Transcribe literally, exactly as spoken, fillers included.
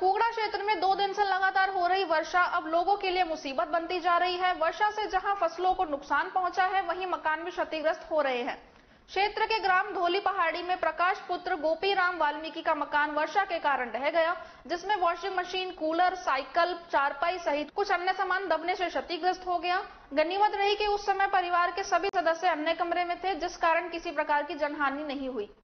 कुगड़ा क्षेत्र में दो दिन से लगातार हो रही वर्षा अब लोगों के लिए मुसीबत बनती जा रही है। वर्षा से जहां फसलों को नुकसान पहुंचा है, वहीं मकान भी क्षतिग्रस्त हो रहे हैं। क्षेत्र के ग्राम धोली पहाड़ी में प्रकाश पुत्र गोपी राम वाल्मीकि का मकान वर्षा के कारण ढह गया, जिसमें वॉशिंग मशीन, कूलर, साइकिल, चारपाई सहित कुछ अन्य सामान दबने से क्षतिग्रस्त हो गया। गनीमत रही कि उस समय परिवार के सभी सदस्य अन्य कमरे में थे, जिस कारण किसी प्रकार की जनहानि नहीं हुई।